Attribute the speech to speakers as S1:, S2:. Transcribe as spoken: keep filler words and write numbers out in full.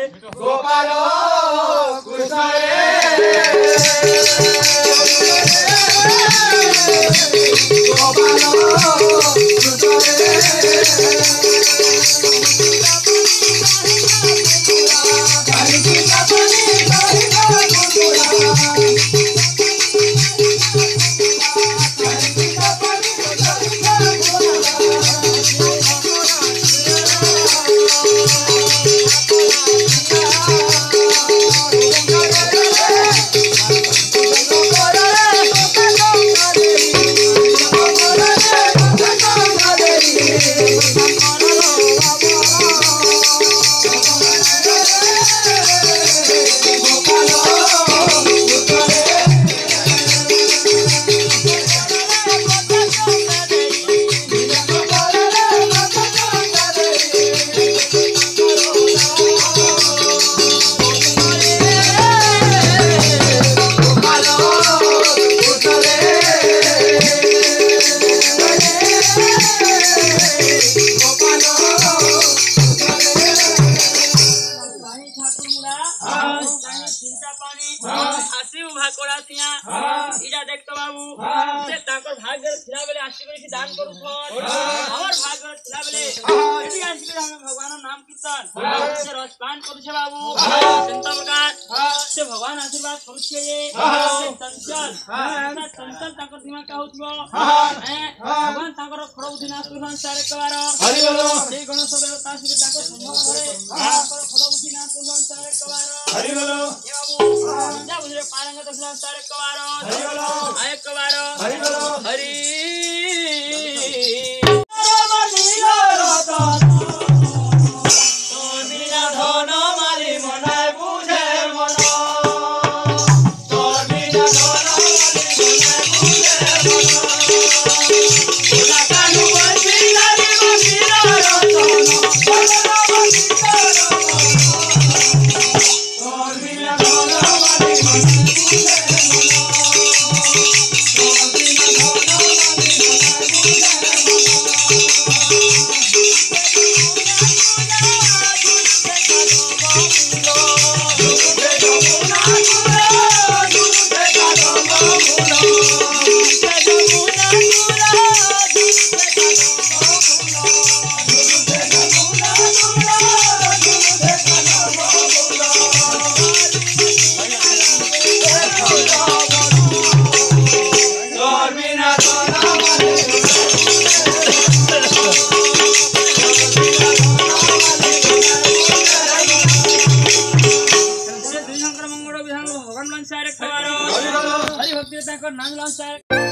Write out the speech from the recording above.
S1: गोपाल कृष्ण रे गोपाल कृष्ण दान करू हमर भाग्य थिला बेले एटी आसी के हम भगवान नाम कीर्तन से रसपान करू छे बाबू संत प्रकार से भगवान आशीर्वाद करू छे ये चंचल ना चंचल ताकर दिमाग का होतबो भगवान ताकर खरो दिना सुरन सारे कवार हरि बोलो से गणेश देवता श्री ताकर संभव करे ताकर खरो दिना सुरन सारे कवार हरि बोलो ए बाबू जा बुझे पारंग दसला सारे कवार हरि बोलो आय कवार हरि बोलो हरि हरि भक्ति नाम